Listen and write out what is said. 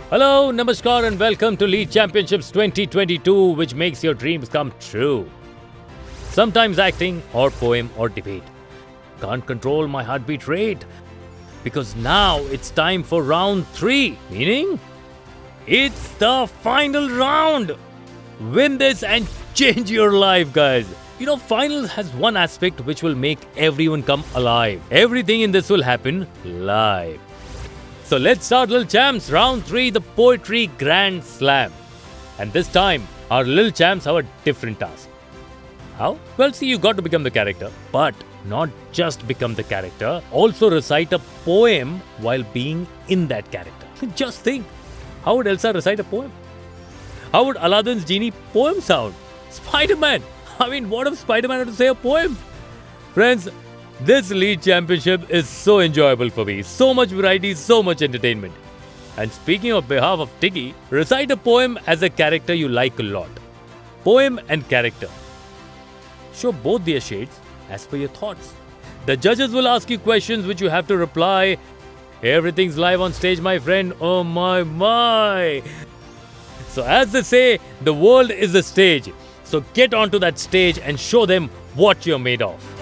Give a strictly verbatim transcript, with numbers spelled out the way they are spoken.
Hello, Namaskar and welcome to League Championships twenty twenty-two, which makes your dreams come true. Sometimes acting or poem or debate. Can't control my heartbeat rate. Because now it's time for round three. Meaning, it's the final round. Win this and change your life, guys. You know, finals has one aspect which will make everyone come alive. Everything in this will happen live. So let's start, little champs. Round three, the Poetry Grand Slam. And this time, our little champs have a different task. How? Well, see, you got to become the character. But not just become the character, also recite a poem while being in that character. Just think, how would Elsa recite a poem? How would Aladdin's genie poem sound? Spider-Man! I mean, what if Spider-Man had to say a poem? Friends, this League Championship is so enjoyable for me. So much variety, so much entertainment. And speaking of behalf of Tiggy, recite a poem as a character you like a lot. Poem and character. Show both their shades as per your thoughts. The judges will ask you questions which you have to reply. Everything's live on stage, my friend. Oh my, my. So as they say, the world is the stage. So get onto that stage and show them what you're made of.